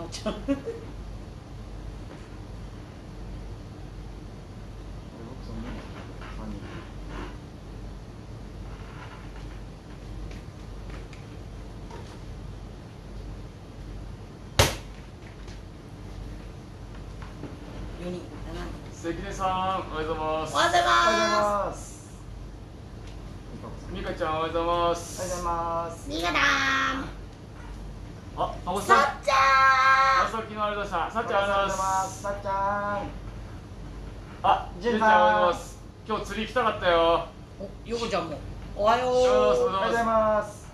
っちゃう。4人、 関根さん、おはようございます。 おはようございおはようございまます。 美香ちゃん、おはようございます。 おはようございます。 す。みがだあ、まこーん。 さん。 さっちゃ朝昨日ありがとうございました。さっちゃん、ありがとうございます。 さっちゃん。 あ、じゅんちゃん、おはようございます。今日釣り行きたかったよ。 ー。お、よこちゃんも。おはよう。 おはようおはようございございまます。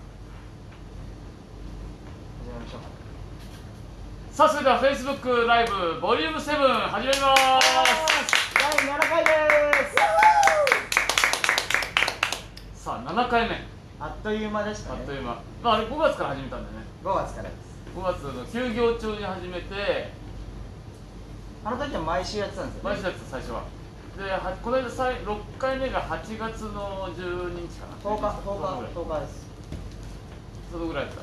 始めましょう。 す。さあ、それでは Facebook ライブボリューム7始めます。 第7回です。 さあ、7回目。 あっという間でしたね。 あっという間。まあ、あれ5月から始めたんだよね。 5月からです。 5月の休業中に始めて、 あの時は毎週やってたんですよね。 毎週やってた最初は。で、この間6回目が8月の12日かな。 10日です。 そのぐらいだった。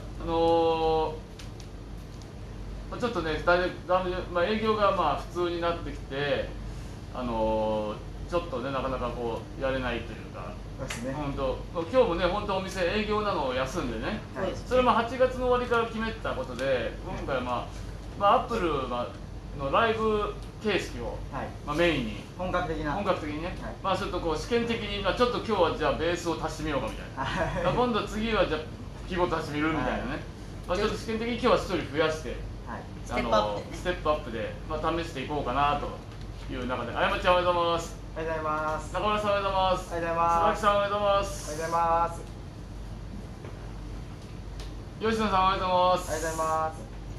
ちょっとね、まあ、営業がまあ普通になってきて、ちょっとね、なかなかこうやれないというか、 そうですね。 本当、今日もね、本当お店営業なのを休んでね、 そうです。 それも8月の終わりから決めたことで、今回はアップルのライブ形式を、 はい。 まあ、メインに、 本格的な。 本格的にね、 はいまあちょっとこう試験的に、まあ、ちょっと今日はじゃあベースを足してみようかみたいな。 はい。 今度次はじゃあキーボード足してみるみたいなね、まあ、ちょっと試験的に今日は1人増やしてはい。 ステップアップでねステップアップで、まあ、試していこうかなという中で、あやまちゃんおはようございます。 おはようございます。 中村さんおはようございます。 おはようございます鈴木さんおはようございまおはようす。 ございます。 吉野さんおはようございます。 おはようございます。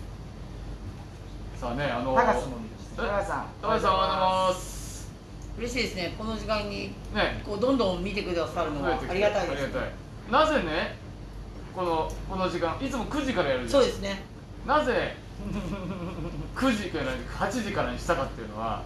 さあね、 高橋も見るし。高橋さん。 高橋さんおはようございます。 嬉しいですね。この時間にね、 こうどんどん見てくださるのはありがたいです。 ありがたい。なぜね、この時間、いつも9時からやるじゃん。 そうですね。 なぜ9時から8時からにしたかっていうのは、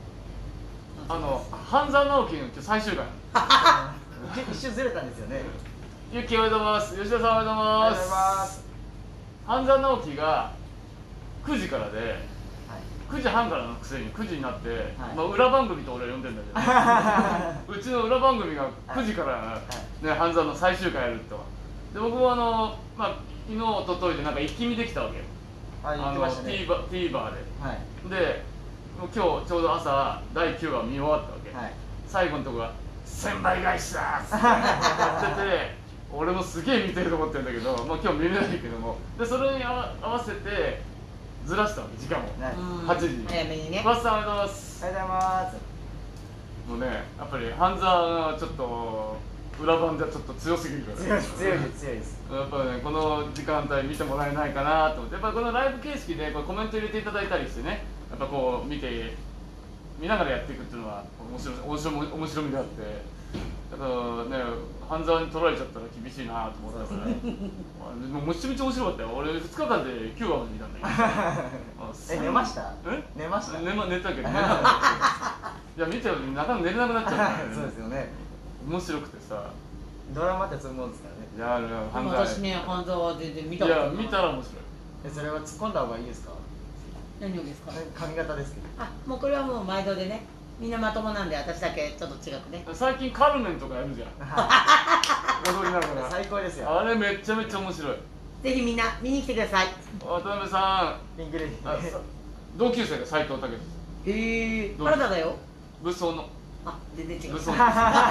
半沢直樹の今日最終回。 一瞬ずれたんですよね。 ゆきおはようございます。吉田さんおはようございおはようございます。 ます。 半沢直樹が9時からで、 はい。 9時半からのくせに9時になって、 はいまあ、裏番組と俺は呼んでんだけど、うちの裏番組が9時から、ね、半沢の最終回やると。で僕もまあ、昨日一昨日でなんか一気見できたわけよ。 あ、言ってましたね。 TVer で。 はいでもう今日ちょうど朝第9話見終わったわけ、 はい。 最後のとこが「1000倍返しだ!」ってやってて俺もすげえ見てると思ってるんだけど、まあ、今日見れないけども、でそれに合わせてずらしたわけ時間を、 はい。 うん 8時に。 早めにね。 バスさんおはようございます。 おはようございます。 もうね、やっぱり半沢がちょっと裏番じゃちょっと強すぎるから強いです。 やっぱりね、この時間帯見てもらえないかなと思って、やっぱりこのライブ形式でこれコメント入れていただいたりしてね、やっぱこう見ながらやっていくっていうのは面白みであって、だからね、半沢に取られちゃったら厳しいなと思ったからもうめちゃめちゃ面白かったよ。俺2日間で9話まで見たんだけど寝ました？ え寝ました？ 寝たけど寝なかったいや見てよ、なかなか寝れなくなっちゃうからねそうですよね。 面白くてさ、 ドラマってそういうもんですからね。 いやで半沢も私ね、半沢は全然見たいことない。 や見たら面白い。 それは突っ込んだ方がいいですか？ 何をですか。 髪型ですけど。 あ、もうこれはもう毎度でね。みんなまともなんで、私だけちょっと違くね。 最近カルメンとかやるじゃん踊りながら最高ですよ。 あれめちゃめちゃ面白い。 ぜひみんな見に来てください。 渡辺さピンクレディん、同級生が斉藤武へえ、 どう原田だよ。 武装のあ、全然違う。 武装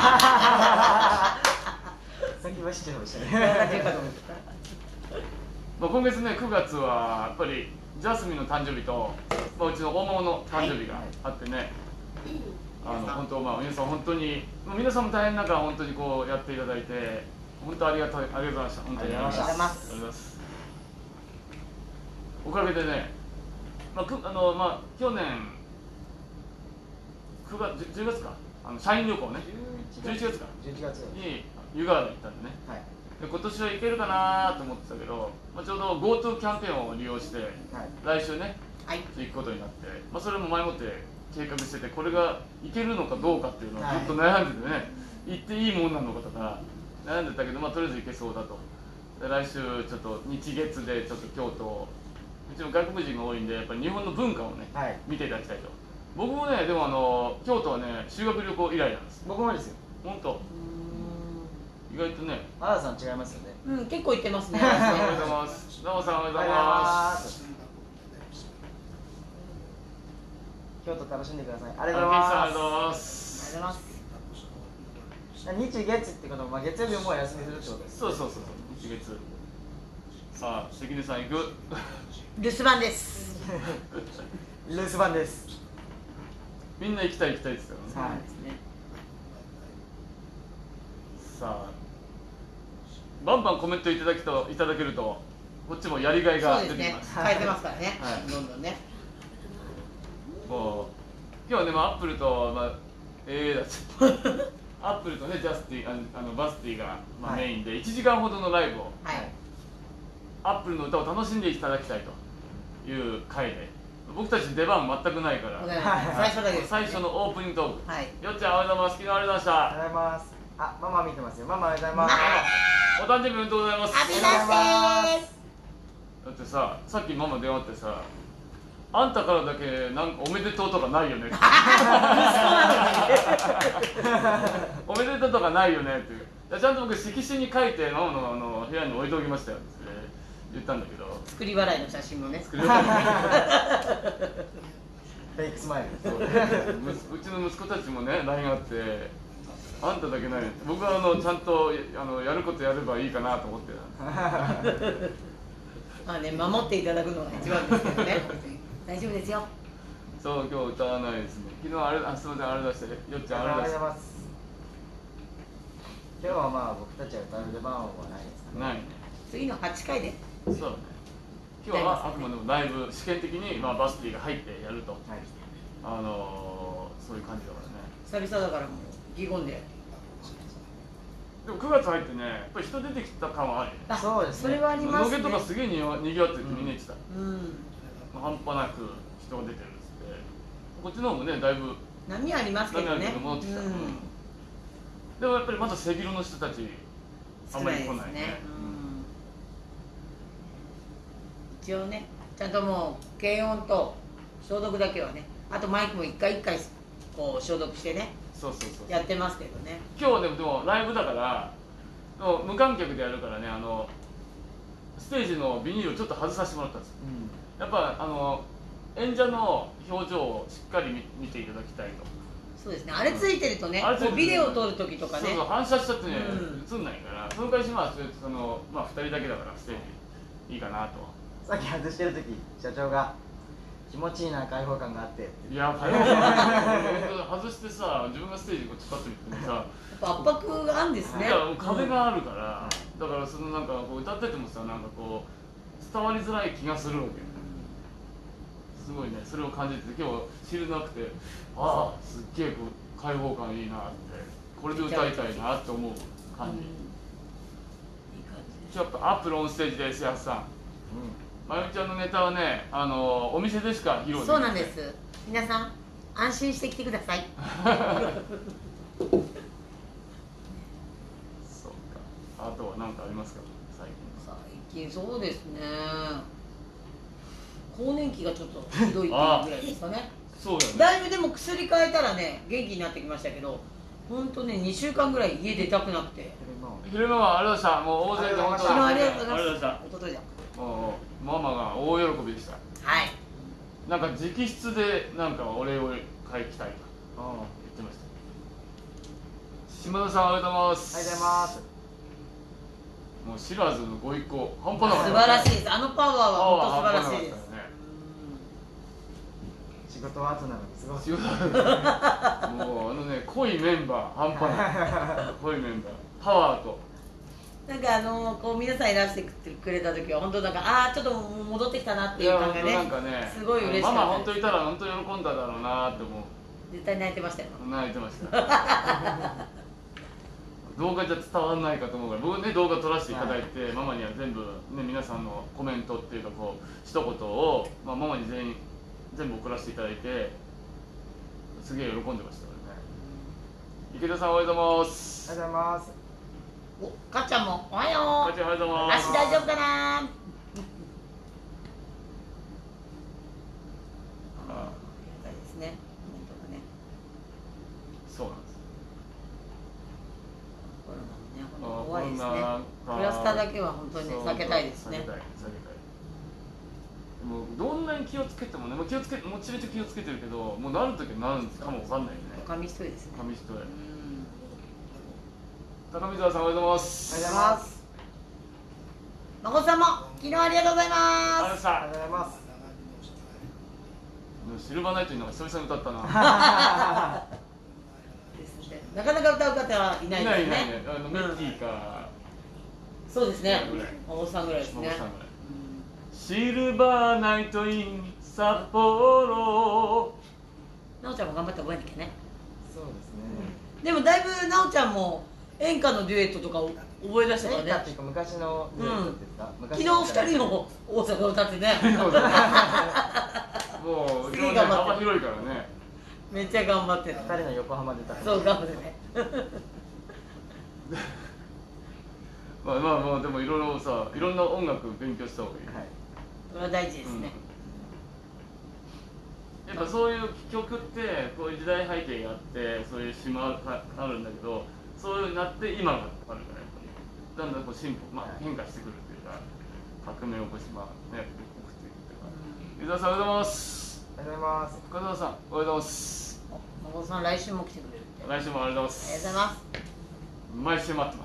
先走っちゃいました原田ね。 中華と思ってまあ今月ね9月はやっぱりジャスミンの誕生日と、まあ、うちの大物の誕生日があってね、本当皆さん本当に皆さんも大変な中本当にこうやっていただいて本当ありがとうございました。本当にありがとうございます。 ありがとうございます。おかげでね、去年9月10月か社員旅行ね11月か 11月に湯河原に行ったんでね。 はい。 で今年は行けるかなと思ってたけど、ちょうど GoTo キャンペーンを利用して、来週ねはい。 行くことになって、それも前もって計画してて、これが行けるのかどうかっていうのをずっと悩んでてね、行っていいもんなのかとか悩んでたけど、とりあえず行けそうだと。で来週ちょっと日月でちょっと京都ちも外国人が多いんで、やっぱり日本の文化をね、 はい、 見ていただきたいと。僕もね、でも京都はね、修学旅行以来なんです。 僕もですよ。 本当。意外とね。 原田さん違いますよね。 うん、結構行ってますね。 おはようございます。どうもさんおはようございます。 京都楽しんでください。ありがとうございます。 ありがとうございます。 ありがとうございます。 日月ってことは、まあ、月曜日もお休みするってことです。 そうそうそうそう、日月。さあ、関根さん行く。 留守番です。 留守番です。 みんな行きたい行きたいですからね。 はい。 さあ、バンバンコメントいただけると、こっちもやりがいが出てきます。 変えてますからね。 はい、 どんどんね。 もう今日はね、アップルとだってアップルとね、ジャスティバスティが、メインで1時間ほどのライブを、 はい、 アップルの歌を楽しんでいただきたいという回で、僕たち出番全くないから、 最初だけです、ね、 最初のオープニングトーク、 はい、 よっちゃん、おはようございます。昨日ありがとうございました。 ありがとうございます。あ、ママ見てますよ。ママおはようございます。 お誕生日おめでとうございます。 ハッピーバースデー。 だってさっきママ電話ってさ、あんたからだけなんかおめでとうとかないよねっておめでとうとかないよねっていう、ちゃんと僕色紙に書いてママの部屋に置いておきましたよって言ったんだけど、 作り笑いの写真もね、 作り笑いのフェイクスマイル。 そううちの息子たちもね LINE があって、あんただけないねって。僕はちゃんとやることやればいいかなと思ってまあね、守っていただくのが一番ですけどね大丈夫ですよ。 そう、今日歌わないですね。昨日すみません、あれ出して、よっちゃんあれ出して。 今日はまあ僕たちは歌う出番はないですかね。 ないね。 次の8回で。 そうだね。今日はあくまでもライブ試験的にバスティが入ってやると、はい、そういう感じだからね。 久々だからもう意気込んで。 でも9月入ってね、やっぱり人出てきた感はあるよね。 そうですね。 それはありますね。野毛とかすげえにぎわってってみんな言ってた。半端なく人が出てるんですって。こっちの方もね、だいぶ波ありますけどね。 戻ってきた。でもやっぱりまだ背広の人たちあんまり来ないね。 一応ね、ちゃんともう検温と消毒だけはね、あとマイクも一回こう消毒してね、 そうやってますけどね。 今日はでもライブだから無観客でやるからね、ステージのビニールをちょっと外させてもらったんですよ。やっぱ演者の表情をしっかり見ていただきたいと。 そうですね、あれついてるとね、ビデオを撮るときとかね、 そう反射しちゃってね、映んないから、その会しまあ2人だけだからステージいいかなと。 さっき外してるとき、社長が気持ちいいな、開放感があって。 いや、開放感外してさ、自分がステージに突っ張ってみてもさ、 圧迫があるんですね。 いや、壁があるから、だからなんかこう歌っててもさ、なんかこう伝わりづらい気がするわけ。すごいね、それを感じて今日知れなくて、ああ、すっげえこう開放感いいなって、これで歌いたいなって思う感じ。ちょっとアップルオンステージです、やすさん。まゆみちゃんのネタはね、お店でしか披露できない。 そうなんです。皆さん安心して来てください。 そうか。あとは何かありますか、 最近そうですね。更年期がちょっとひどいっていうぐらいですかね。 そうだね。 だいぶでも薬変えたらね、元気になってきましたけど、本当ね2週間ぐらい家出たくなくて。 昼間はありがとうございました。もう大勢で本当にありがとうございました。一昨日だ。 もうママが大喜びでした。 はい。 なんか直筆でなんかお礼を書きたいと言ってました。島田さん、おはようございます。 おはようございます。 もうシラーズのご一行半端なかった。 素晴らしいです。あのパワーは本当素晴らしいです。 仕事は後なのにすごい。 仕事もう濃いメンバー半端ない濃いメンバーパワーと。 なんかこう皆さんいらしてくれた時は本当なんかちょっと戻ってきたなっていう感じがね、すごい嬉しかった。 ママ本当いたら本当喜んだだろうなって思う。 絶対泣いてましたよ。 泣いてました動画じゃ伝わらないかと思うから、僕ね動画撮らせていただいて、ママには全部ね皆さんのコメントっていうかこう一言を、ママに全部送らせていただいて、すげえ喜んでましたからね。池田さん、おはようございます。 おはようございます。 お、かっちゃんもおはよう。 かっちゃん、おはようございます。 足大丈夫かな。 怖いですね。 こんなクラスターだけは本当にね避けたいですね。 避けたい。もうどんなに気をつけてもね、もうもちろん気をつけてるけど、もうなるときはなるかもわかんないよね。 紙一重ですね。 紙一重。 うん。 高見沢さん、おはようございます。 ありがとうございます。 誠さんも昨日ありがとうございありがとうございま。 ますした。 ありがとうございます。 シルバーナイトになんか久々に歌ったな。 ですね。なかなか歌う方はいないですね。 いないね。ミッキーか。 そうですねぐらい。 誠さんぐらいですね。 孫さんぐらい。シルバーナイトイン札幌。 なおちゃんも頑張って覚えなきゃね。 そうですね。 でもだいぶなおちゃんも演歌のデュエットとかを覚え出したからね。 演歌っていうか昔のデュエットっていうんですか。 昨日二人の大阪歌ってね。 もうすげえ頑張って幅広いからね。 めっちゃ頑張ってる。 二人の横浜で歌って。 そう頑張ってね。 まあでもいろいろさ、いろんな音楽勉強した方がいい。 はい。 それは大事ですね。 やっぱそういう曲ってこういう時代背景があってそういう島があるんだけど、そういうなって今があるからやっぱりだんだんこう進歩、変化してくるっていうか革命を起こし起こっていくっていうか。湯沢さんおはようございます。 ありがとうございます。 深澤さんおはようございます。 誠さん来週も来てくれるって。 来週もありがとうございます。 ありがとうございます。 毎週待ってます。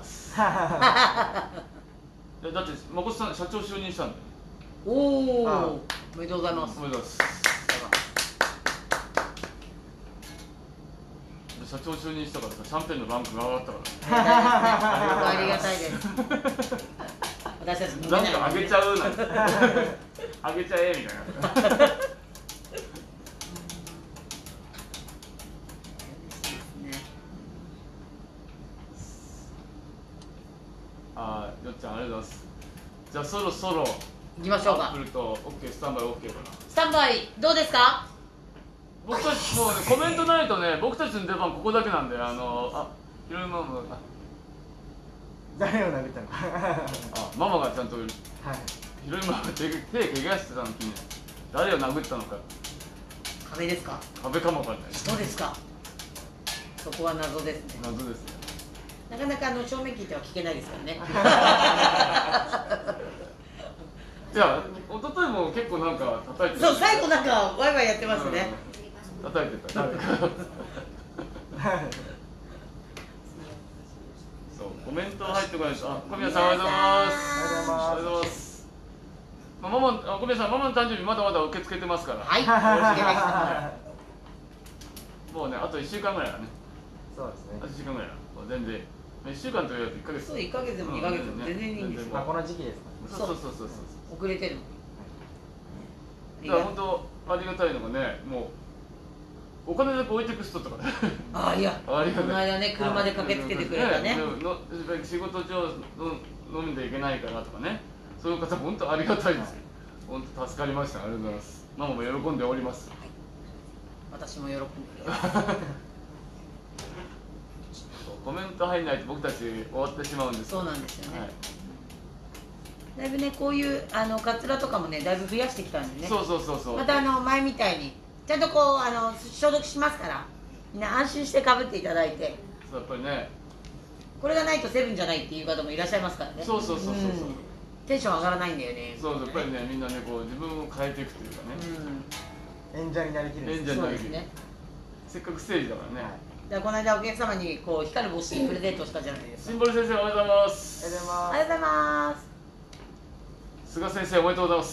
だって誠さん社長就任したんだよ。 おお、 あおめでとうございます。 おめでとうございます。社長就任したからさ、シャンペーンのランクが上がったからね。 ありがたいです。私たち飲めないランク上げちゃうなんて上げちゃえみたいな。よっちゃんありがとうございます。じゃあそろそろ行きましょうか。 アップルと OK スタンバイ OK かな。 スタンバイどうですか？ 僕たちもうねコメントないとね、僕たちの出番ここだけなんで、ひろゆママ誰を殴ったのか。 ママがちゃんとはい。 ひろゆママが手怪我してたのに誰を殴ったのか。 壁ですか？ 壁かもわかんない。 人ですか？そこは謎ですね。 謎ですね。 なかなか正面聞いては聞けないですからね。 いや、一昨日も結構なんか叩いてた。 そう、最後なんかワイワイやってますね。 叩いてた。そう、コメント入ってこないです。小宮さんおはようございます。おはようございます。小宮さん、ママの誕生日まだまだ受け付けてますから。 はい。 もうね、あと1週間ぐらいだね。 そうですね。 あと1週間ぐらいだ。もう全然。1週間と言われて1ヶ月。 そう、1ヶ月でも2ヶ月でも全然いいんですよ。 この時期ですか。 そう。 遅れてる。 だから本当ありがたいのがね、もうお金だけ置いていく人とかね。 ああ、いや、こありがたいの間ね、車で駆けつけてくれたね。 仕事上飲んでいけないからとかね、そういう方本当ありがたいですよ。本当助かりました。ありがとうございます。ママも喜んでおります。 私も喜んでる。 コメント入んないと僕たち終わってしまうんです。 そうなんですよね。だいぶね、こういうカツラとかもね、だいぶ増やしてきたんでね。 そう。 また前みたいにちゃんとこう消毒しますから、みんな安心してかぶっていただいて。 そうやっぱりね。 これがないとセブンじゃないっていう方もいらっしゃいますからね。 そう。 テンション上がらないんだよね。 そう、やっぱりね、みんなね、こう自分を変えていくというかね。 演者になりきる。 演者になりきる。せっかくステージだからね。 だからこの間お客様にこう光る帽子プレゼントしたじゃないですか。 シンボル先生おはようございます。 ありがとうございます。 菅先生おめでとうございます。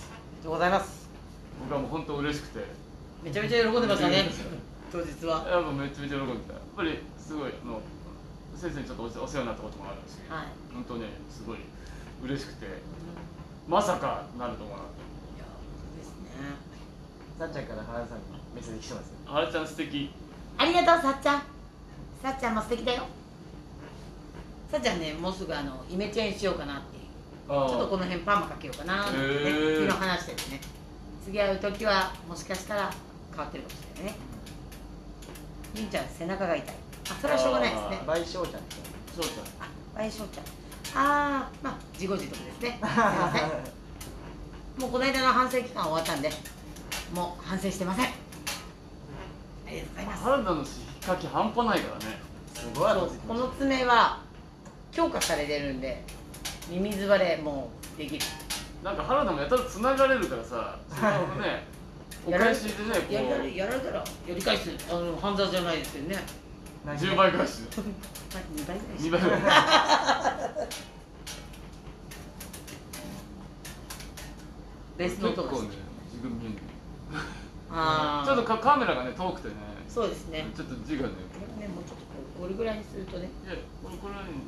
ありがとうございます。 僕はもう本当嬉しくて。 めちゃめちゃ喜んでましたね。当日は。 やっぱめちゃめちゃ喜んでた。やっぱりすごい先生にちょっとお世話になったこともあるし、 はい、 本当ねすごい嬉しくて、まさかなると思わなかった。 いやそうですね。 さっちゃんから原田さんにメッセージ来てますよ。 原ちゃん素敵。 ありがとうさっちゃん。さっちゃんも素敵だよ。さっちゃんね、もうすぐイメチェンしようかなっていう。ちょっとこの辺パーマかけようかなってね、昨日話しててね。次会う時はもしかしたら変わってるかもしれないね。りんちゃん背中が痛い。それはしょうがないですね。 倍翔ちゃんですね。 翔ちゃん。 倍翔ちゃん。自業自得ですね。すいません。もうこの間の反省期間終わったんで、もう反省してません。ありがとうございます。 原田の引っかき半端ないからね。 すごい。 この爪は今強化されてるんで、ミミズバレもできる。 なんか原田もやたら繋がれるからさ、そのね、お返しでね、こうやられたらやり返す、犯罪じゃないですよね。 10倍返し、 2倍ぐらい 2倍ぐらい。 ベースの音が結構ね、自分見える。 あちょっとカメラがね遠くてね。 そうですね。 ちょっと字がね。 ね、もうちょっとこれぐらいにするとね。 いや、これはね。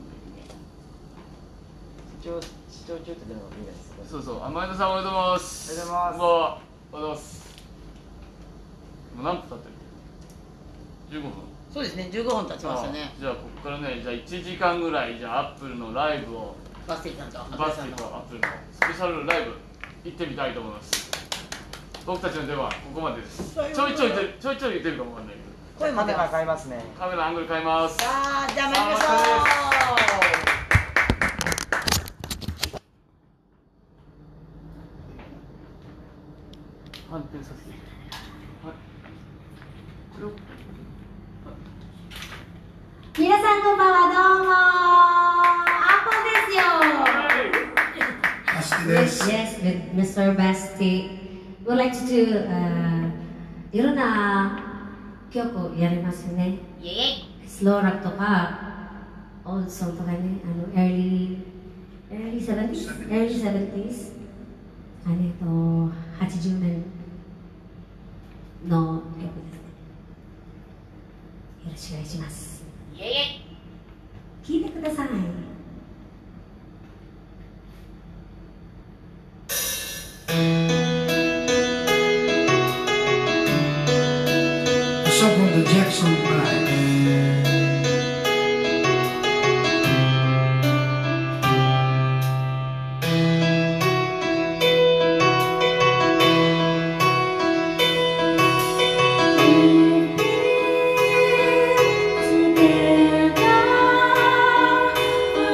視聴中って出るのがいいです。 そうそう、前田さんおはようございます。 おはようございます。 おはようございます。もう何分経ってる？15分。 そうですね、15分経ちましたね。 じゃあここからね、じゃあ1時間ぐらいじゃあアップルのライブをバスケさんとアップルのスペシャルライブ行ってみたいと思います。僕たちの出番ここまでです。ちょいちょい出るかもわかんないけど。 カメラ変えますね。 カメラアングル変えます。 さあ、じゃあ参りましょう。 反転させて。はい。これを。 皆さんこんばんは、どうもアポですよ。Yes, with Mr. Basti. We'd like to do いろんな曲やりますね。スローラップとか、オールソンとかね、early 70s、80年の曲ですね。よろしくお願いします。聞いてください。 A song from the Jackson 5. Together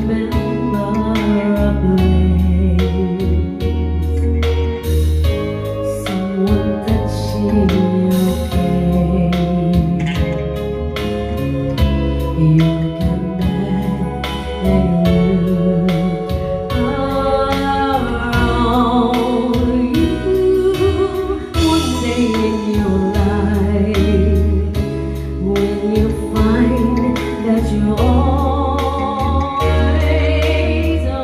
That you always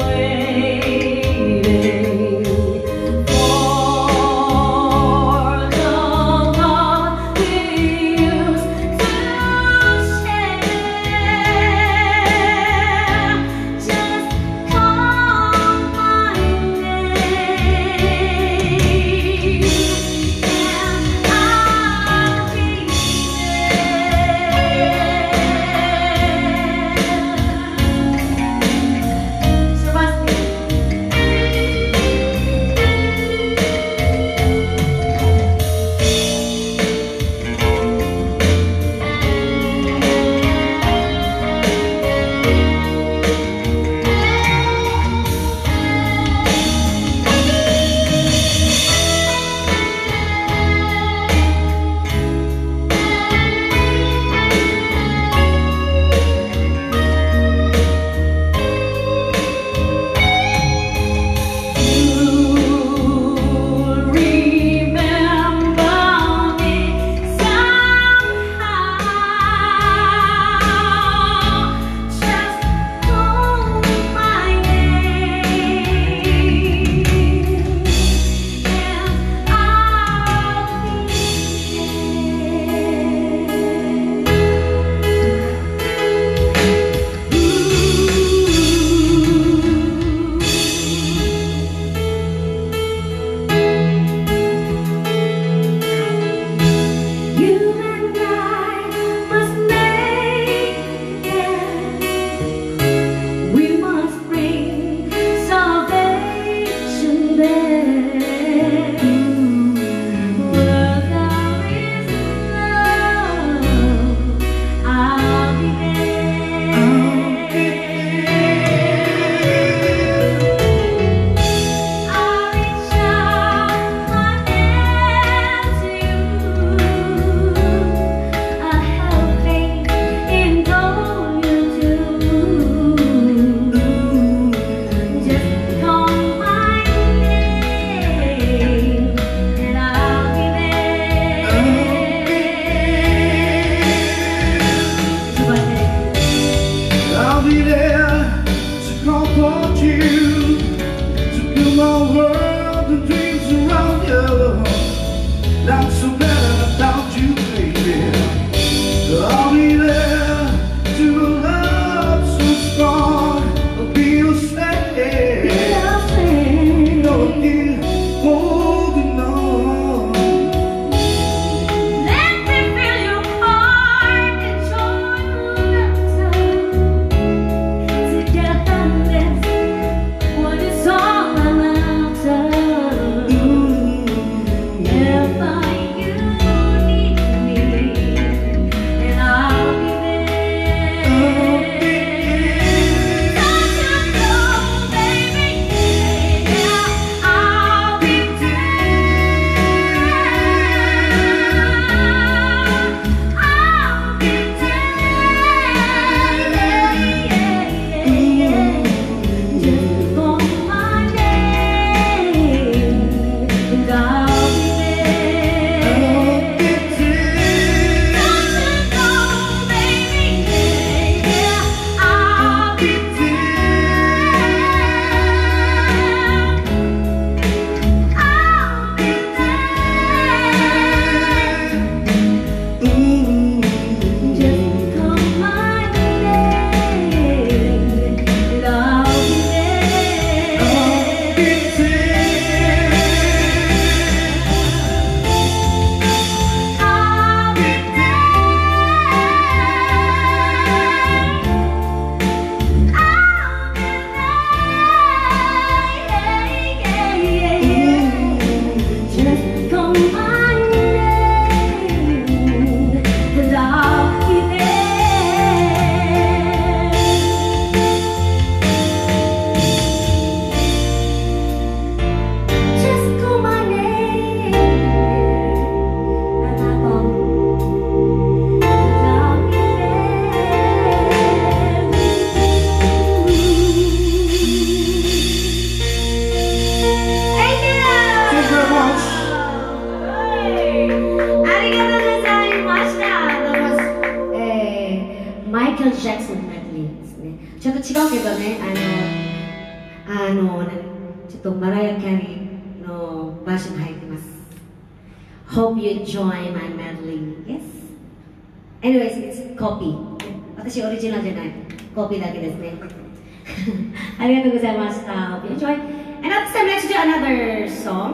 ちょっとマライア・キャリーのバージョンが入ってます。Hope you enjoy my medley. Yes. Anyways, it's copy. 私オリジナルじゃない。コピーだけですね。ありがとうございました。Hope you enjoy. And at this time, let's do another song.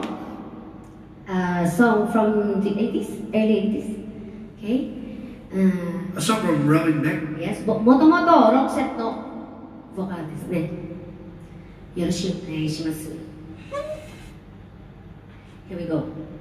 Song from the 80s, early 80s. Okay. A song from Robin Beck. Yes. もともとロックセットボーカルですね。よろしくお願いします。Here we go.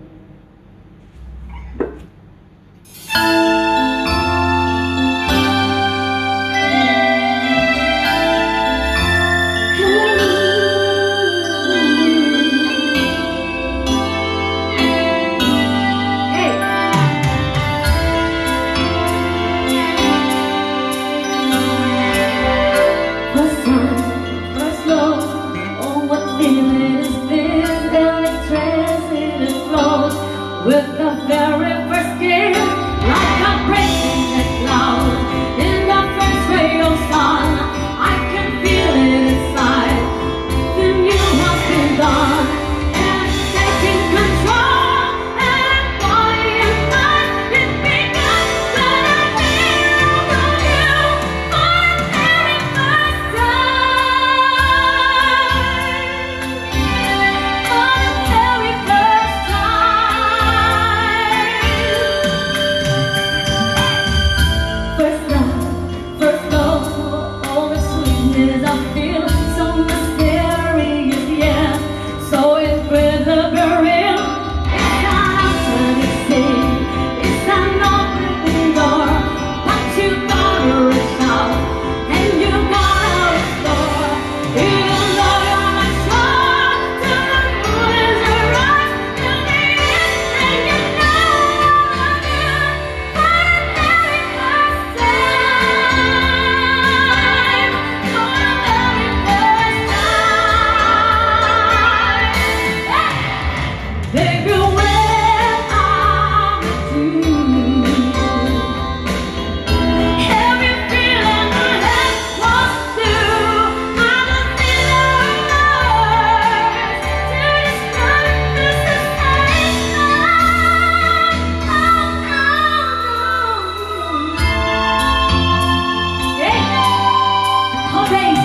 With the very first kiss, like a breaking the cloud in the first ray of sun, I can feel it inside. The new has begun and taking control, and by and by it began. When I hear from you for the very first time, for the very first time. First love, all the sweetness I feel, so mysterious, yeah, so incredible real. It's an absolute sin, it's an open door, but you gotta reach out, and you gotta restore. Even though you're not sure, till the moon is arise, till the end, and you know I love you for the very first time, for the very first time. Baby, when I'm with you, every feeling I had was through. I don't need no words to describe this sensation. Hey, hold it.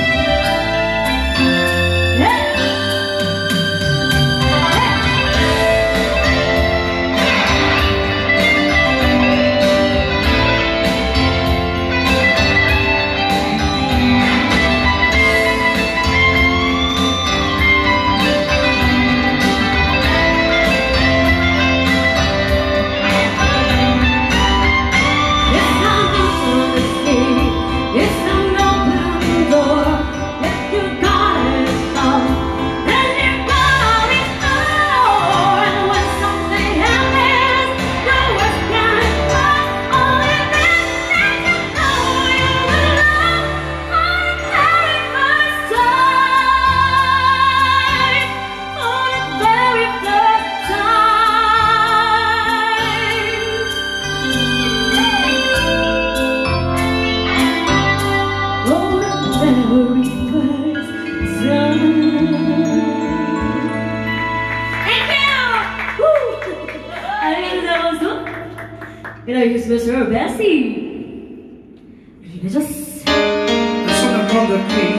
It's an open door that you gotta show, and you gotta ignore. And when something happens, the words can't come. Only then can you know you're in love for the very first time, for the very first time. Oh, the very first time. Thank you! Woo! ありがとうございます。Introduce Mr. Bessie. お願いします。 A song from the Queen.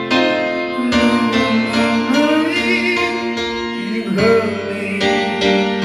You heard me.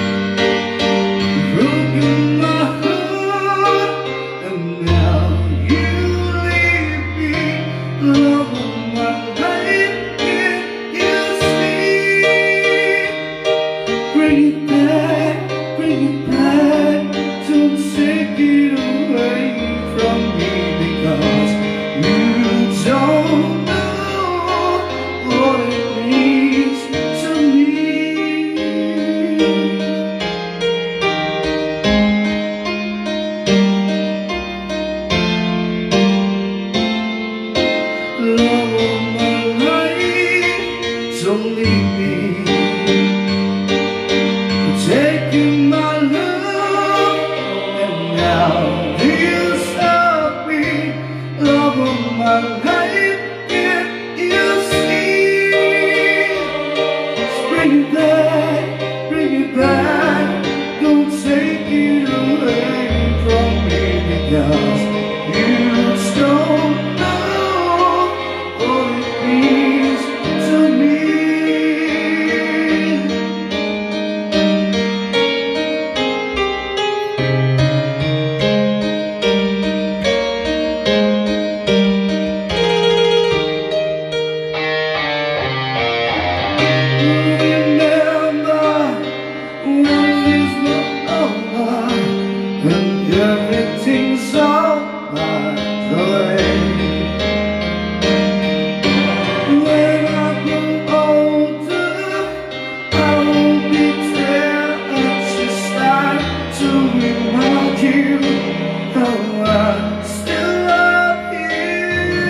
because you just don't know what it means to me. Everything's all by the way. When I grow older, I will be there at your side to remind you how I still love you.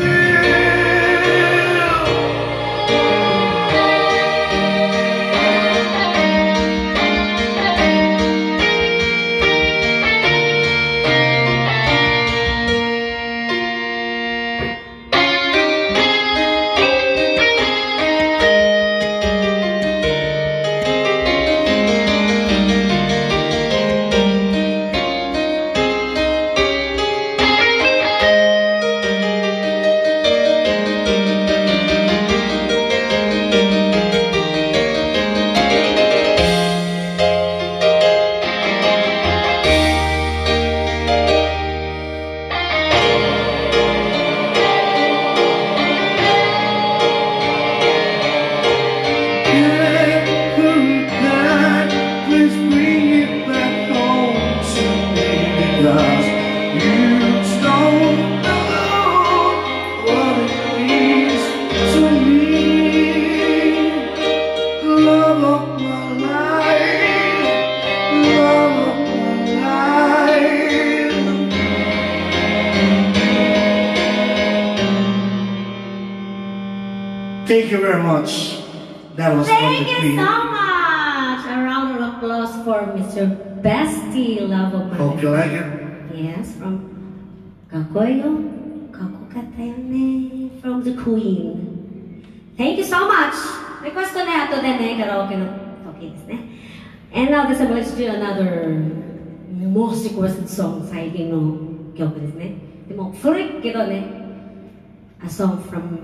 Thank you very much. That was Thank wonderful. you so much. A round of applause for Mr. Bestie, Love of My Hope you like it. Yes, from Kakoyo, Kakokatayone, from the Queen. Thank you so much. Request ko na ato din karaoke no okayですね. And now this I'm going to do another most requested song 最近の曲ですね。でも古いけどね、a song from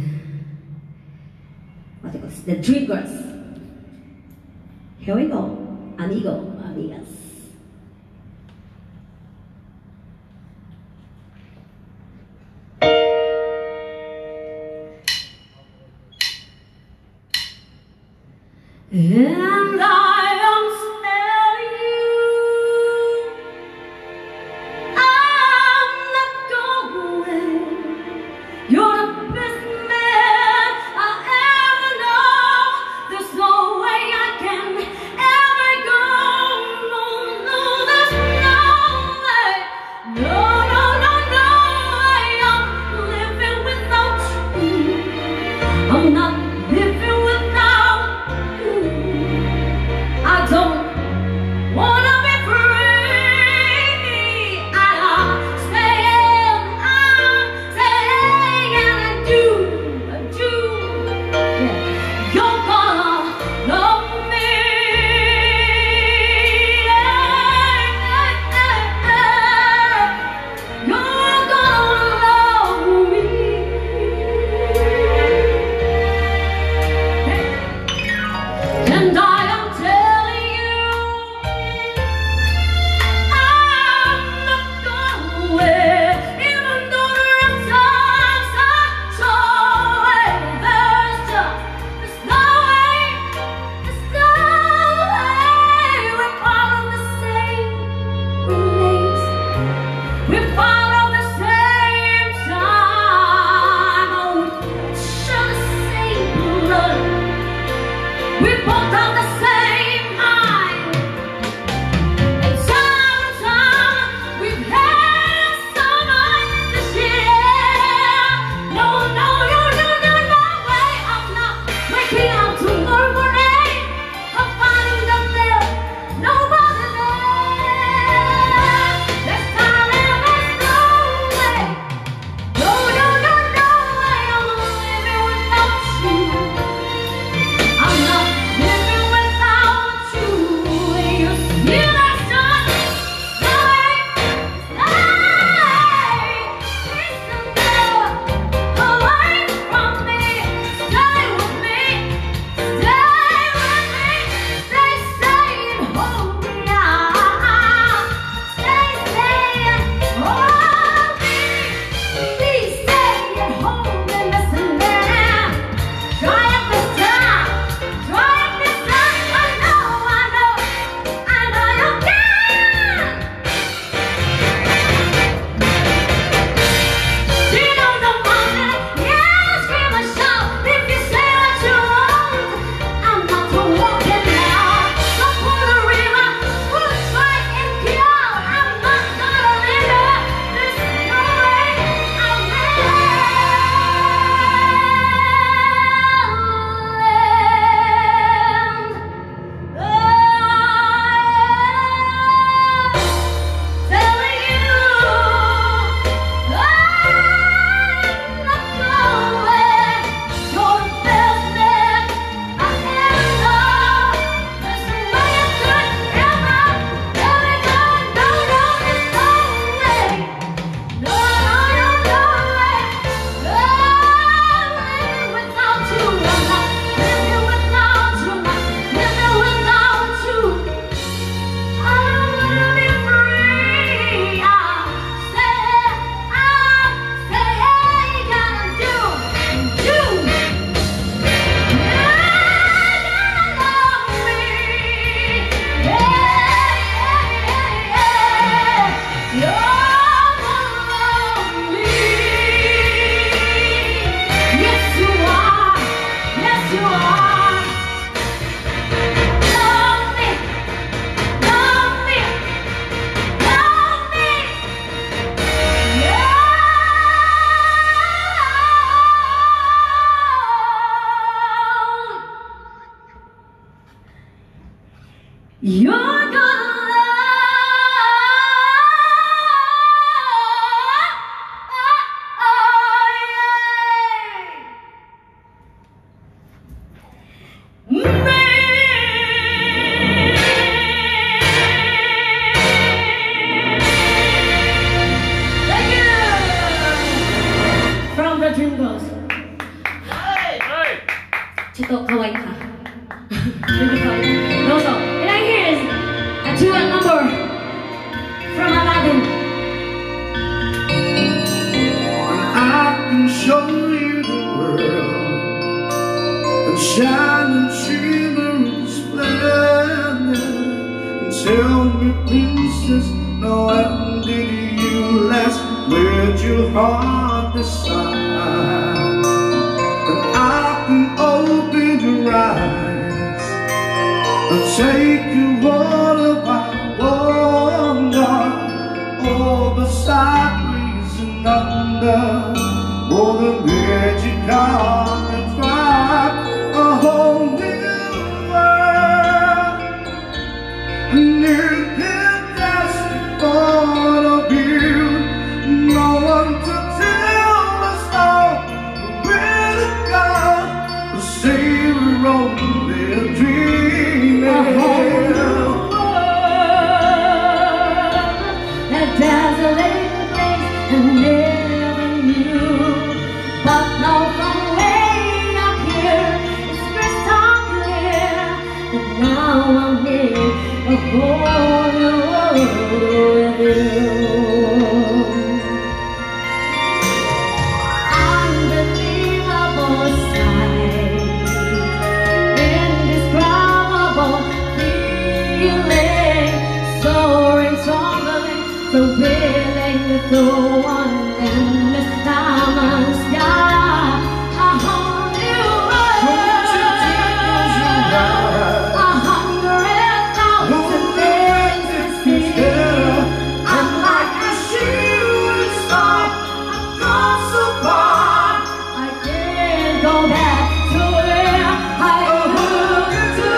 what do you call this? The Dreamgirls. Here we go, amigo, amigas. And I am telling you, I'm not going. You're the best man I ever know. There's no way I can ever go. No, no, there's no way. No, no, no, no way. I'm living without you. I'm not living without you. ちょっと可愛いか。全然可愛い。どうぞ。And I hear is a duet number from Aladdin. I can show you the world and shine and shimmer and splendor. And tell me, princess, now when did you last? Where'd your heart decide? And I can open your eyes and take you all by wonder, over sideways and under, all the magic on and drive a whole new world. And you can just fall of you, no one to tell us all where to go. The sailor on their dreaming. That dazzling place and never knew. But now from way up here it's crystal clear that now I'm here, a whole new world with you. Unbelievable sight, indescribable feeling, soaring, tumbling, fulfilling through one endless diamond sky. A whole new world, 100,000 things to see. I'm like a shooting star, I've gone so far, I can't go back to where I used to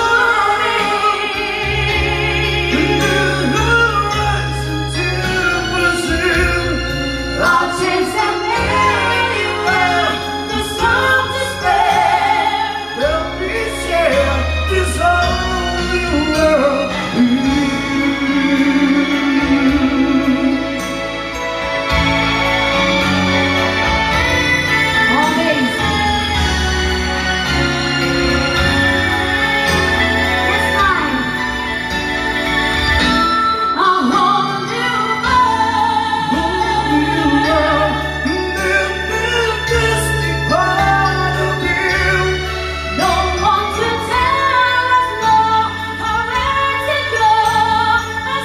be. I'll chase them anywhere, there's some to spare. Help me share this whole new world with you. Always. That's fine. A whole new world. Don't want to tell us more or where to go. A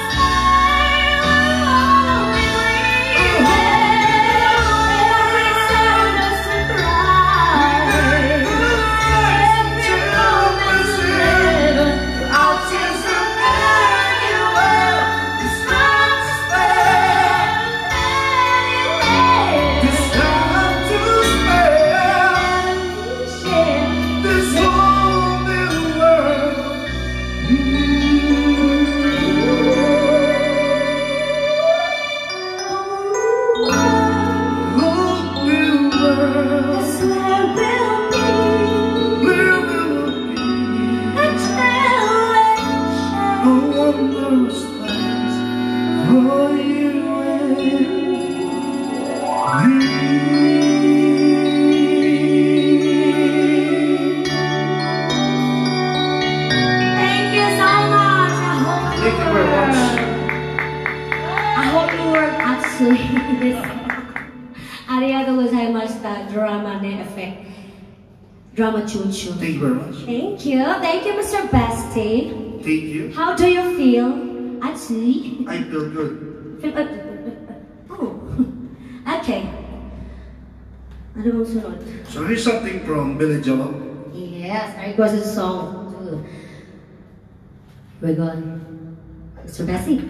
sail only we will. Every sound a surprise. Every moment's a river. I'll chase them anywhere. There's time to spare. Anywhere. Share. This where we'll be. A generation. Thank you so much. I hope you were actually this. ありがとうございました。ドラマね、エフェクト。ドラマチューチュー。 Thank you very much. Thank you. Thank you, Mr. Bestie. Thank you. How do you feel? Actually, I feel good. feel, oh, okay. Ano bang sunod? So here's something from Billy Joel. Yes, I requested a song too. We're going. Mr. Bessie.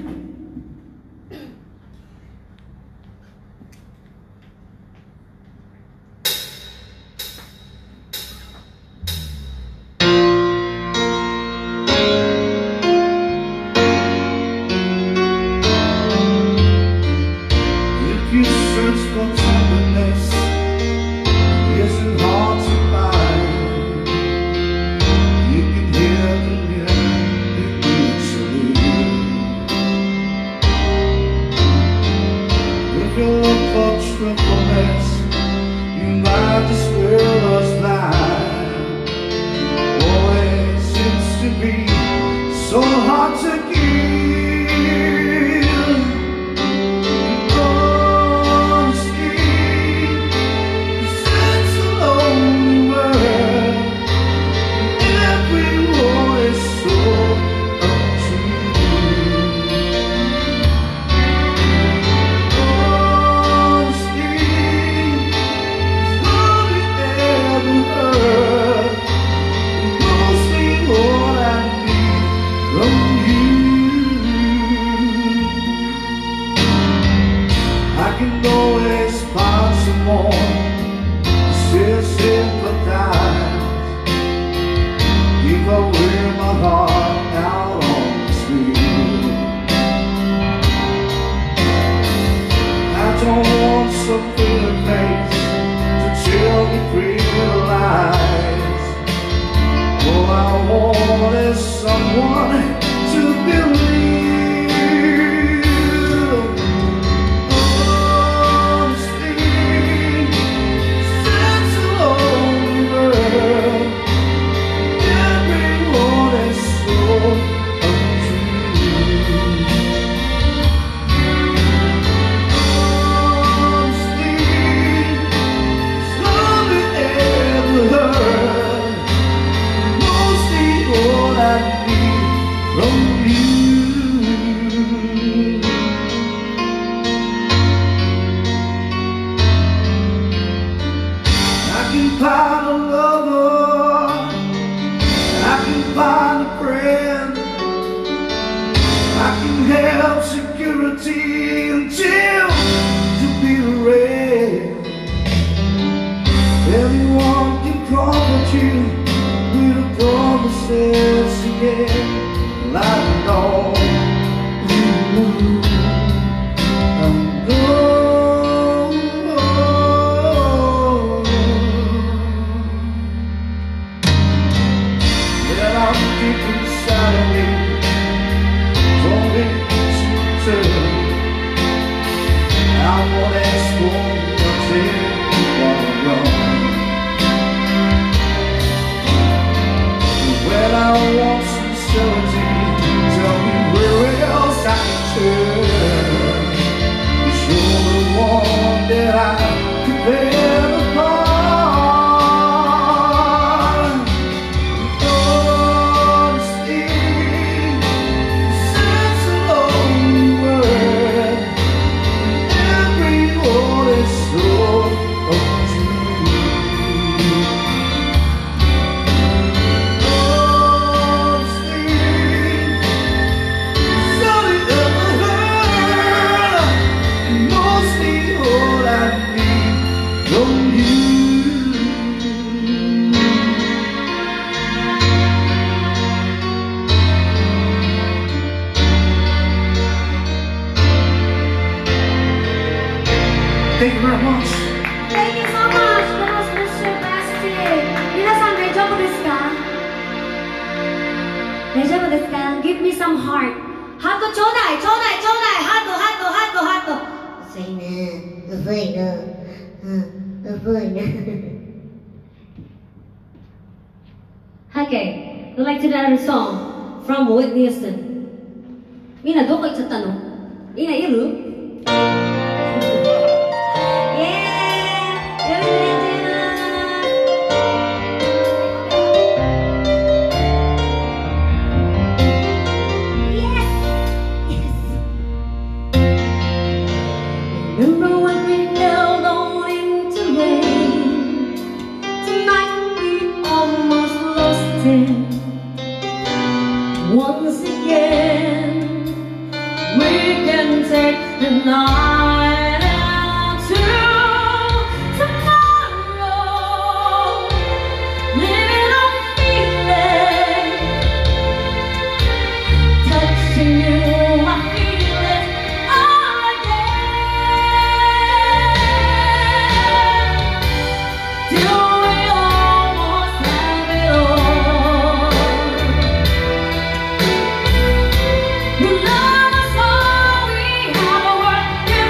If you search for tenderness, it isn't hard to find. You can hear the lyrics if you look for truthfulness, you might just wear us blind. can be so hard to give. Honesty is such a lonely world. Everyone is so untrue. Honesty is all we ever heard. Mostly all I need from you. I can always find someone to still sympathize if I wear my heart out on the sleeve. I don't want some pretty face to tell me pretty lies. All I want is someone to believe. Honesty is such a lonely world. Everyone is so untrue. Honesty is all we ever heard. Mostly all I need from you. I can find a lover, I can find a friend, I can have security until to be the rest. Anyone can comfort you with the promises again. Well, I know I'm gone. Well, I'm deep inside of me, only to tell. I won't ask for nothing while I'm gone. Well, I want sincerity. Tell me where else I can turn. You're the one that I depend upon. Honesty is such a lonely world. Everyone is so untrue. Honesty is all we ever heard. And mostly all I need from you. Thank you very much. Thank you so much. That was Mr. Basti. 皆さん大丈夫ですか？大丈夫ですか？ Give me some heart. ハートちょうだいちょうだいちょうだい。ハートハートハートハート。薄いね。薄いな。薄いね。Okay, we'd like to do another song from Whitney Houston. みんなどこ行っちゃったの？みんないる？ Remember when we held on into rain? Tonight we almost lost it. Once again, we can take the night into tomorrow. Living on feeling, touching you, I feel it all again. Till we almost have it all. We love us all, we have a work in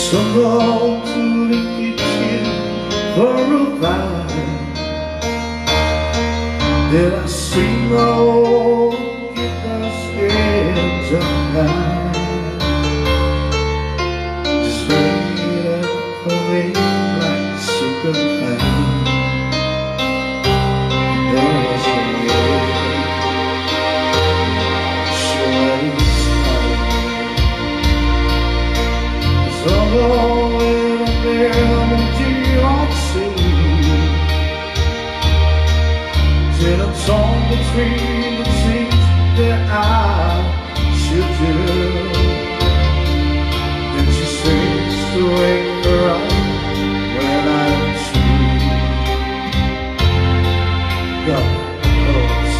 So go to the kitchen for a bite. Did I sing all guitar strings tonight? Just wait up for me like a secret plan. There's a way, sure it's coming. So go in a melody on sea. Till I'm torn between the things that I should do. Then she sings to wake her up when I'm asleep. God knows.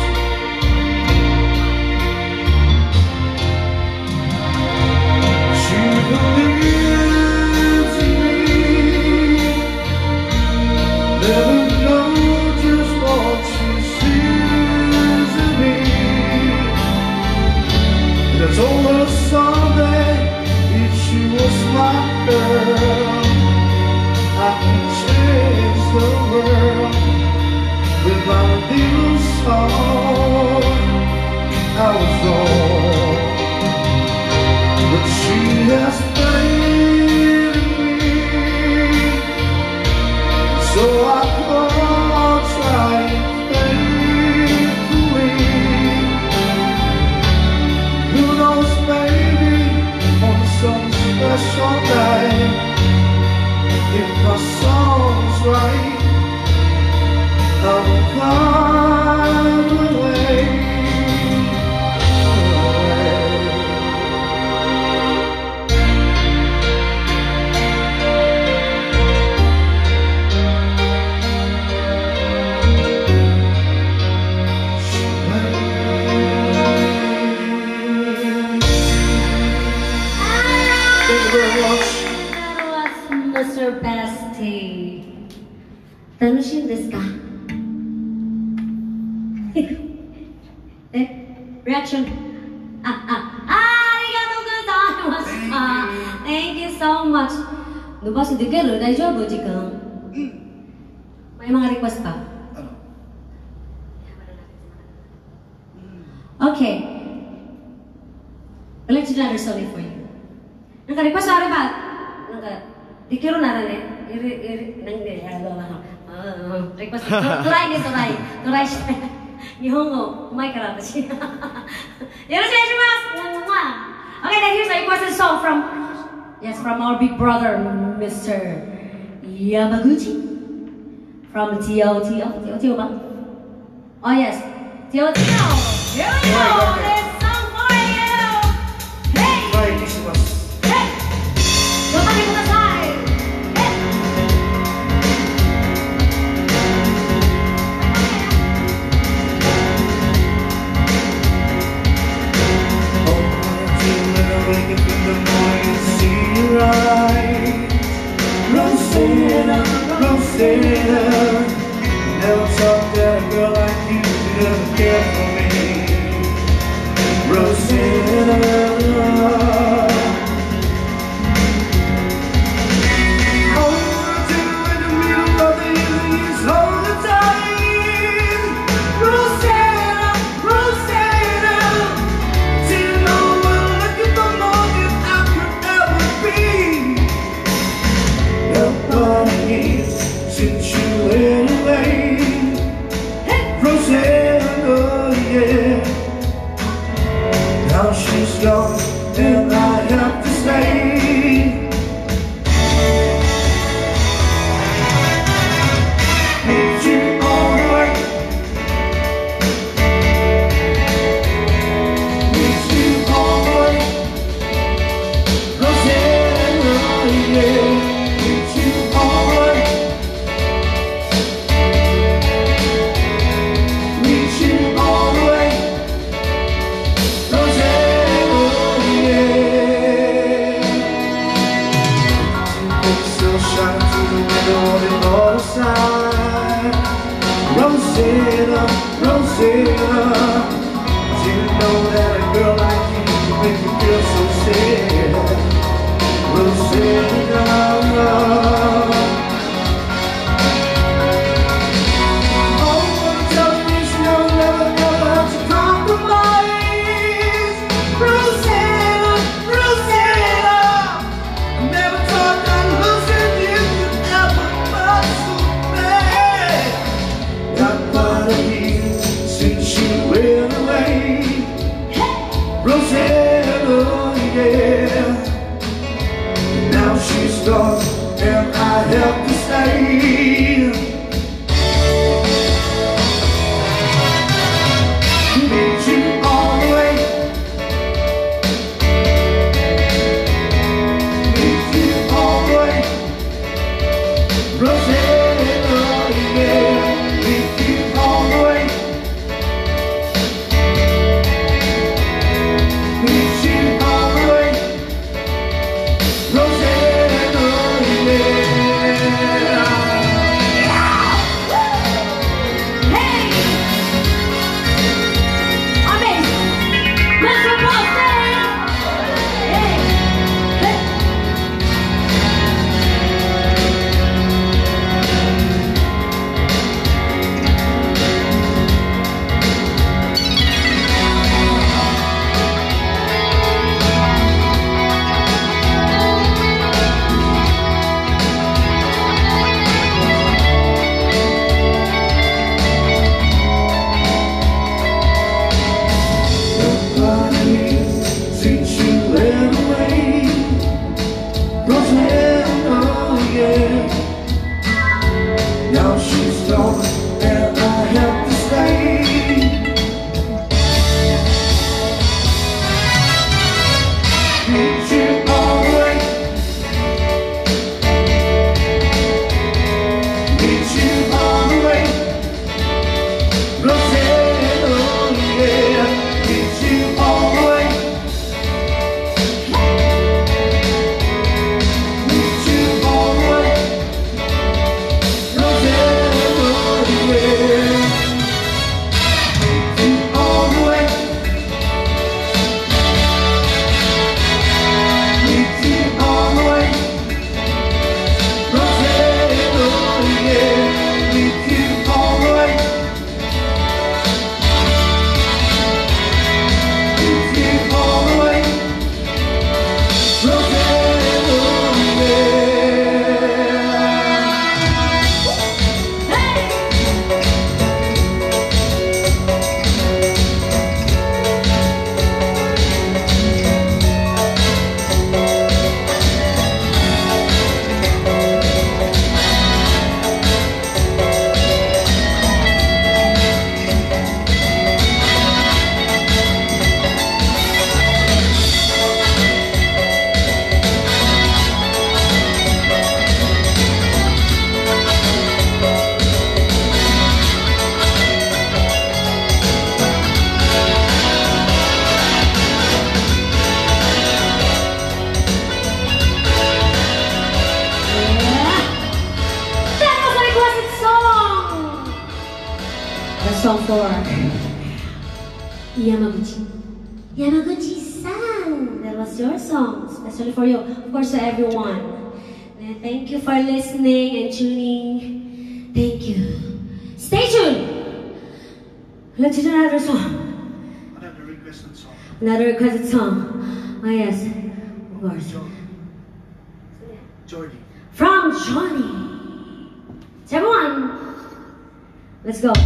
She believes in me. Never know just what she sees in me. And I told her someday, if she was my girl, I could change the world with my little song. I was wrong, but she has faith in me. So I can't try faithfully. Who knows, maybe on some special night, if my song's right, I will find a way. Mr. Basti 楽しいんですかリアクションありがとうございました Thank you so much 伸ばしできる大丈夫時間may mga request pa Okay I'd like to do another song for you なんかリクエストあればなんかできるならね、なんでやろうなの。リクエストトライして。日本語うまいから私。よろしくお願いします。Okay, then here's a requested song from our big brother, Mr. Yamaguchi, from TOTO ba? Oh yes, TOTO. Here we go. This song for you. Hey. Bye, Dismas. Wake up in the morning and see your eyes. Rosetta, Rosetta, never thought that a girl like you could ever care for me. Rosetta, all I wanna do in the middle of the evening is hold the time. Rosetta, Rosetta, till you know since you meet you all the way. Meet you all the way. Roseanne, oh yeah. Meet you all the way. Meet you all the way. Roseanne, oh yeah. Meet you all the way. Meet you all the way. Roseanne, oh yeah. Meet you all the way. Meet you all the way. Roseanne, oh That was a requested song! The song for Yamaguchi. Yamaguchi-san! That was your song, especially for you. Of course, to everyone. And thank you for listening and tuning. Thank you. Stay tuned! Let's do another song. Another requested song. Another requested song. Oh yes, of course. Jordy. From Johnny. So everyone, let's go.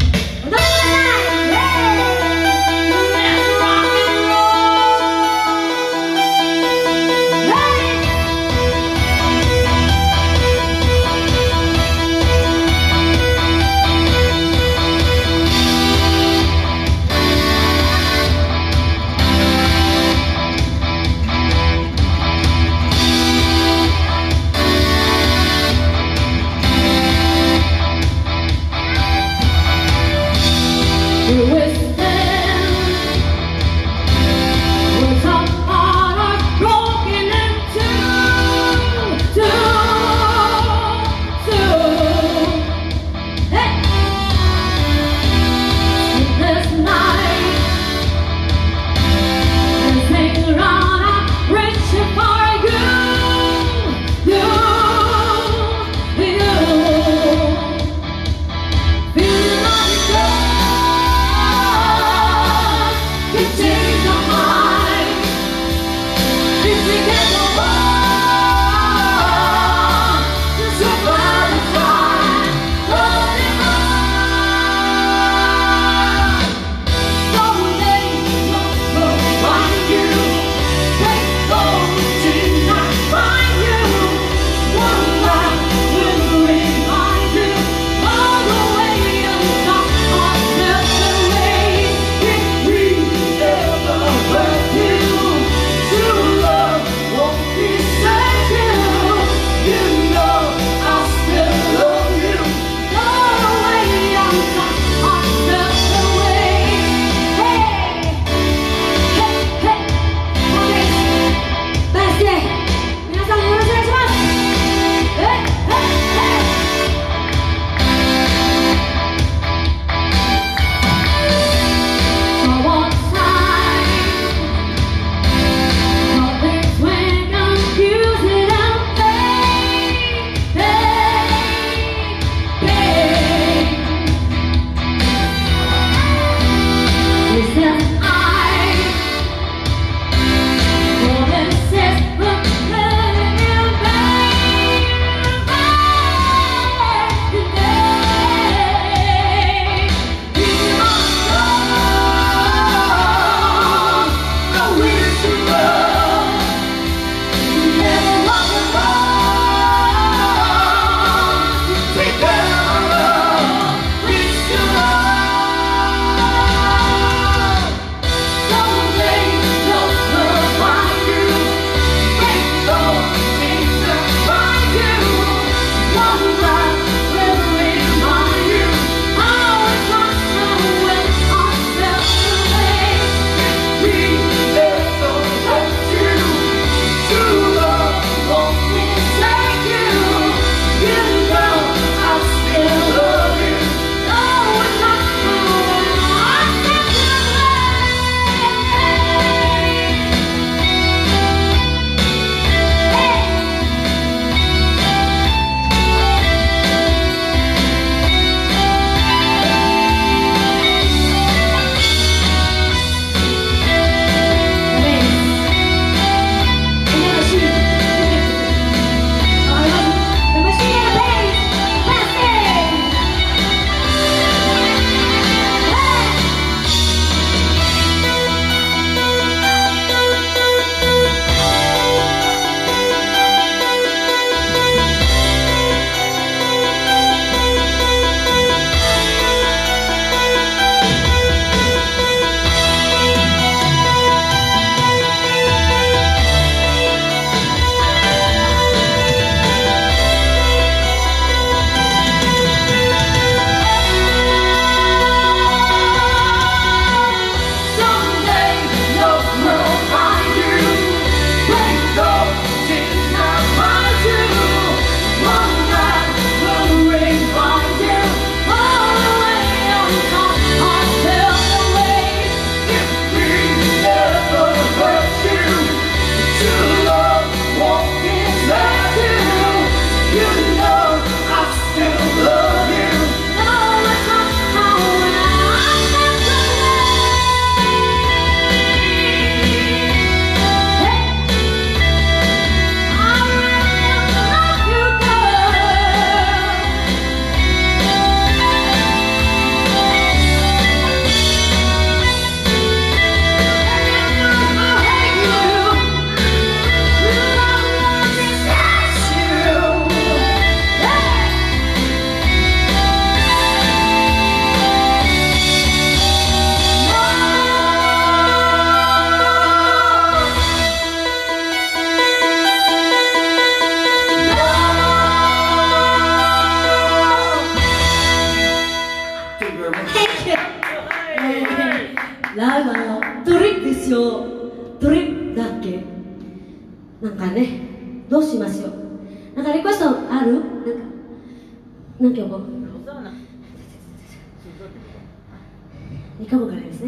なんかね、どうしましょう。なんかリクエストある？なんか何曲？2曲ぐらいですね。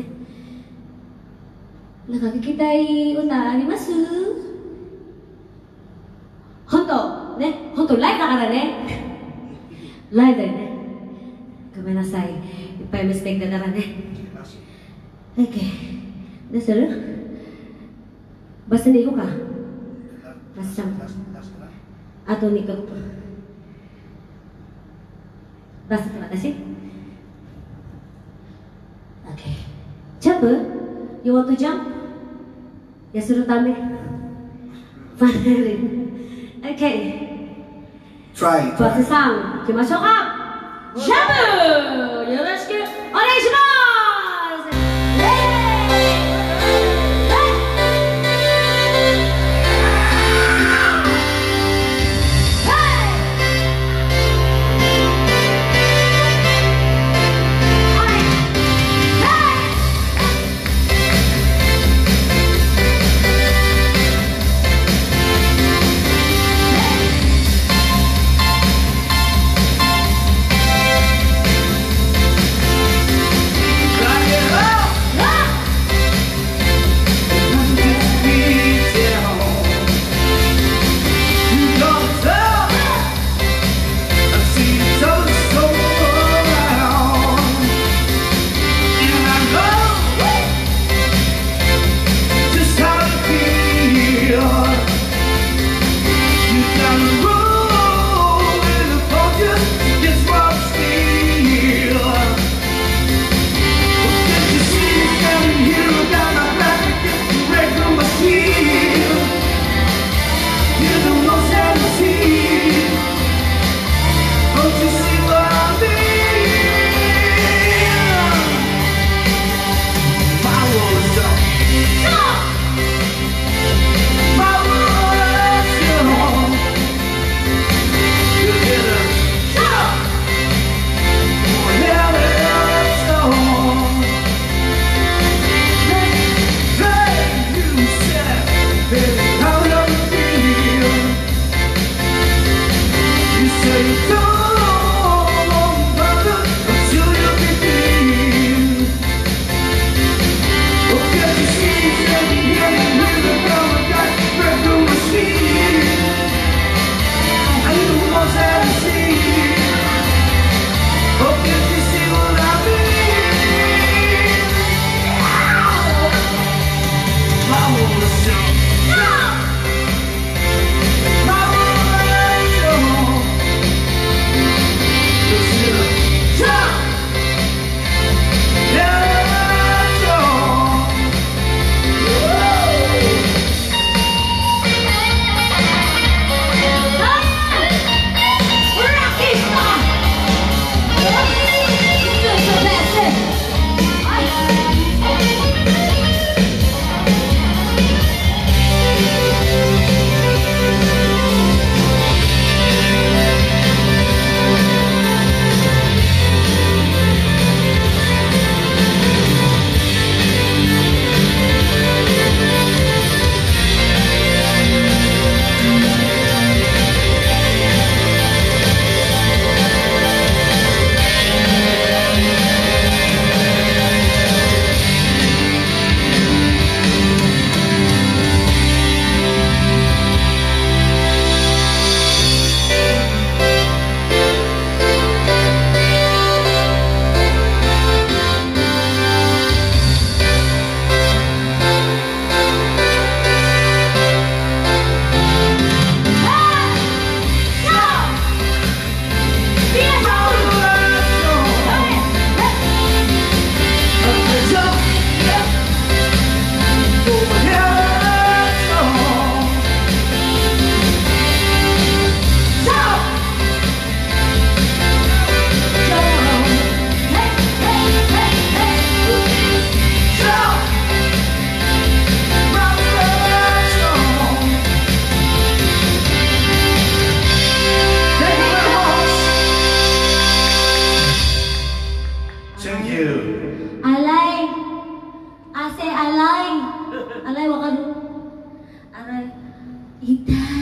なんか聞きたい歌あります？本当ね、本当ライブだからね。ライブだよね。ごめんなさい。いっぱいミステイクだからね。OK。どうする？バスで行こうか。バスちゃん。あと2曲。バスと私？ OK。ジャンプ？ You want to jump? いや、するため。Finally. OK。 Try. バスさん、行きましょうか。ジャンプ！よろしくお願いします。 Try. い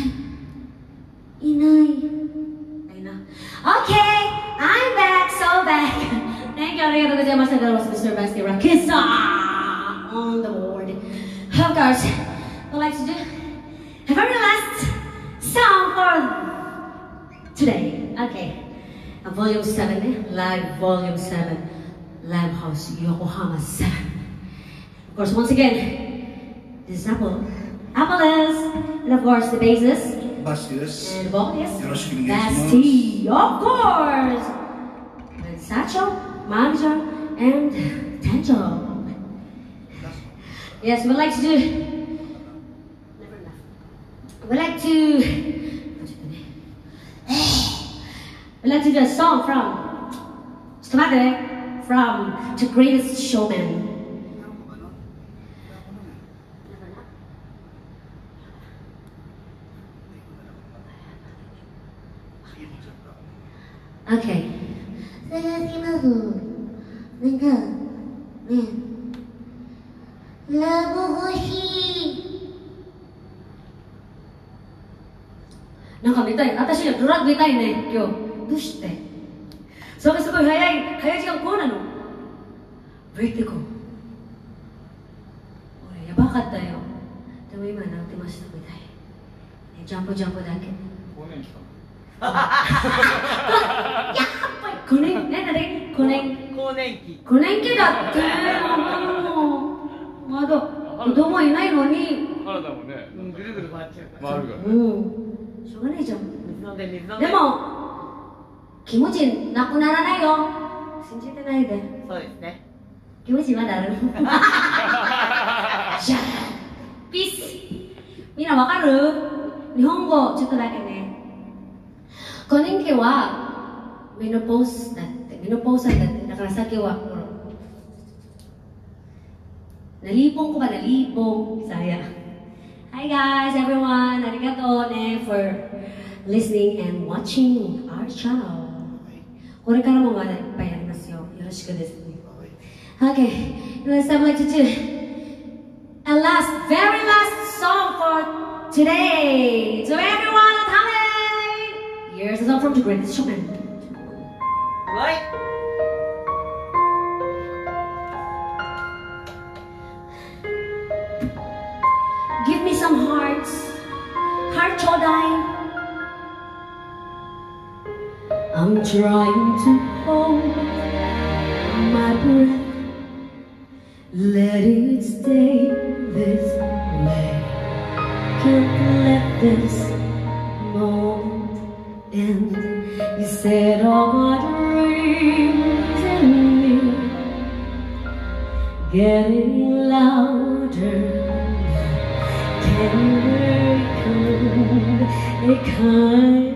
ないな。Okay, I'm back, so back. Thank you, ありがとうございました。That was Mr. Basti Rakisa on the board. Of course, I'd like to do a very last song for today. Okay, Volume 7, Live Volume 7, Live House Yokohama 7. Of course, once again, this is Apple. Apple is, and of course, the bassist. バスティです。 And vocalist. よろしくお願いします。 Basti, of course. And Sacho, Manja, and Tenjo. Yes, we'd like to do. Never enough. We'd like to. We'd like to do a song from Stomate from The Greatest Showman. Okay. Saya mahu dengar lagu Hoshi. なんか見たい。私はドラッグ見たいね、今日。どうして？それがすごい早い時間こうなの。ブイってこう。俺やばかったよ。でも今治ってましたみたい。ジャンプだけ。 更年期かやっぱり更年期だってもうまだ子供いないのに体もね、 ぐるぐる回っちゃうから。 回るから。 しょうがないじゃん。 水飲んで。 でも気持ちなくならないよ。信じてないで。 そうですね。 気持ちまだある。じゃあピース。みんなわかる？日本語ちょっとだけね。更年期はメノポーズだって、メノポーズだって、だからさっきはnalipong ko ba? Nalipong, saya. Hi guys, everyone, ありがとうね for listening and watching our channel. これからもまだいっぱいやりますよ。よろしくですね。Okay, let's have like to do a very last song for today. To everyone at home. Here's a song from The Greatest Showman. Right. Give me some hearts, heart chodai. I'm trying to hold my breath, let it stay this way. Can't let this moment end. You said all my dreams in me, getting louder. Can a kind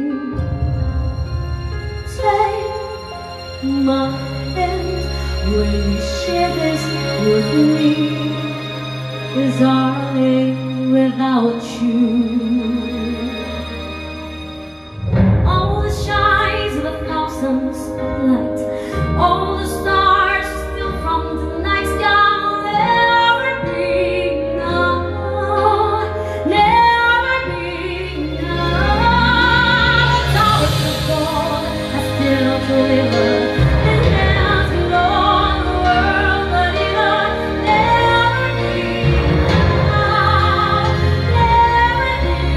take my hand when you share this with me? 'Cause darling, without you, all the shines of 1,000 lights, all the stars still from the night sky. Never be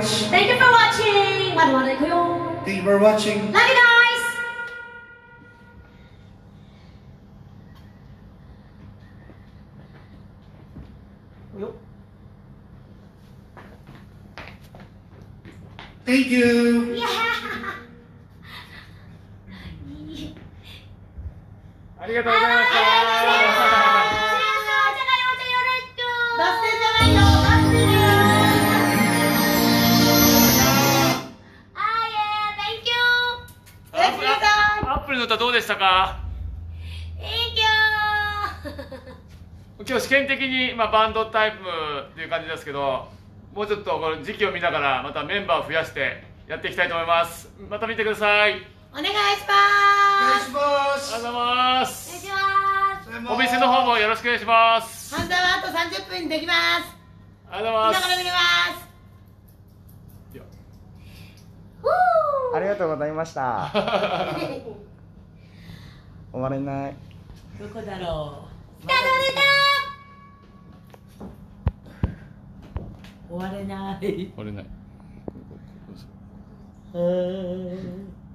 much. Thank you for watching. Madu-madu行くよ。 Thank you for watching. Love you guys. Thank you. ありがとうございました。 バス停じゃないよ、バス停だよ。 アップルの歌どうでしたか？今日試験的に、バンドタイプっていう感じですけど、もうちょっとこの時期を見ながらまたメンバーを増やしてやっていきたいと思います。また見てください。 お願いします。 お願いします。 ありがとうございます。お店の方もよろしくお願いします。 半沢はあと30分にできます。 ありがとうございます。 だから見れます。 ありがとうございました終われない。 どこだろう。終われない。 終われない。